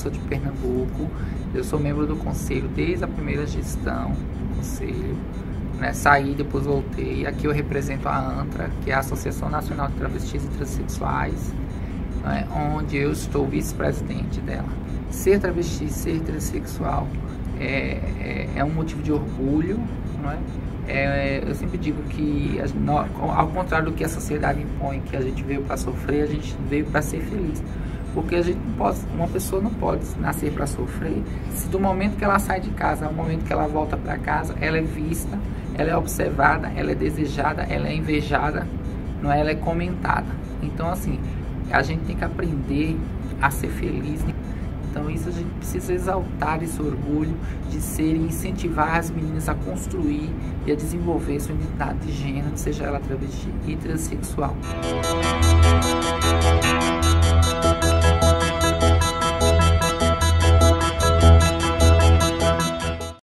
sou de Pernambuco, eu sou membro do conselho desde a primeira gestão do conselho, né? Saí, depois voltei. Aqui eu represento a ANTRA, que é a Associação Nacional de Travestis e Transsexuais, né? Onde eu estou vice-presidente dela. Ser travesti, ser transexual é um motivo de orgulho, não é? Eu sempre digo que, ao contrário do que a sociedade impõe, que a gente veio para sofrer, a gente veio para ser feliz. Porque a gente não pode, uma pessoa não pode nascer para sofrer, se do momento que ela sai de casa ao momento que ela volta para casa, ela é vista, ela é observada, ela é desejada, ela é invejada, não é? Ela é comentada. Então, assim, a gente tem que aprender a ser feliz. Então isso a gente precisa exaltar esse orgulho de ser e incentivar as meninas a construir e a desenvolver sua identidade de gênero, seja ela travesti e transexual.